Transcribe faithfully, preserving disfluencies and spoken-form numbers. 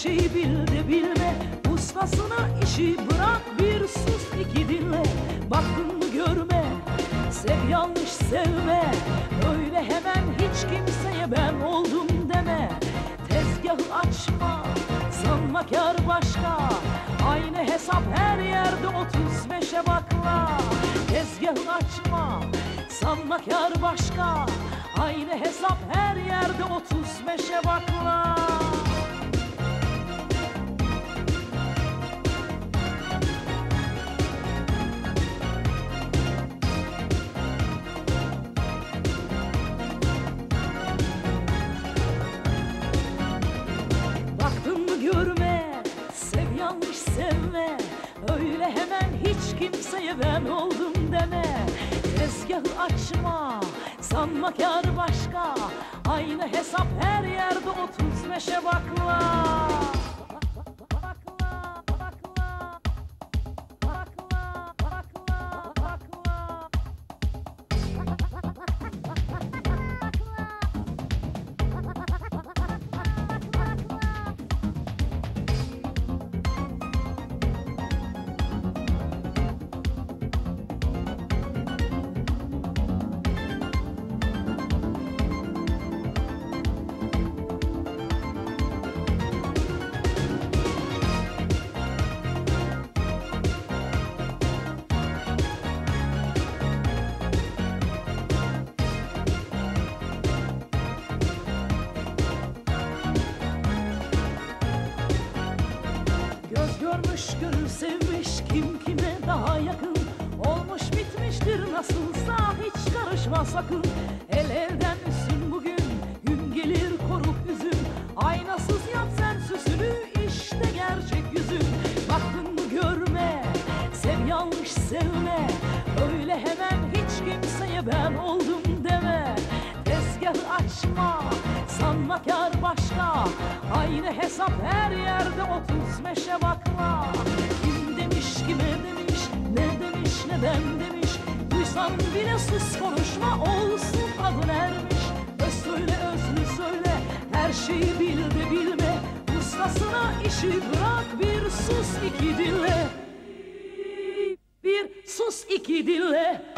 şeyi bil de bilme, ustasına işi bırak, bir sus iki dinle. Baktın mı görme, sev yanlış sevme, öyle hemen hiç kimseye ben oldum deme. Tezgahı açma, sanma kâr başka, aynı hesap her yerde otuz beşe bakla. Tezgahı açma, sanma kâr başka, aynı hesap her yerde otuz beşe bakla. Baktın mı görme, sev yanlış sevme, öyle hemen hiç kimseye ben oldum deme. Tezgahı açma, sanma kâr başka, aynı hesap her yerde otuz beşe bakla. Göz görmüş gönül sevmiş, kim kime daha yakın, olmuş bitmiştir nasılsa, hiç karışma sakın. El elden üstün bugün, gün gelir koruk üzüm, aynasız yap sen süsünü, işte gerçek yüzün. Baktın mı görme, sev yanlış sevme, öyle hemen hiç kimseye ben oldum deme. Tezgahı açma, sanma kâr başka, aynı hesap her yerde otuz beşe bakla. Kim demiş, kime demiş, ne demiş, neden demiş, duysan bile sus konuşma, olsun adın ermiş. Öz söyle, özlü söyle, her şeyi bil de bilme, ustasına işi bırak, bir sus iki dinle. Bir sus iki dinle.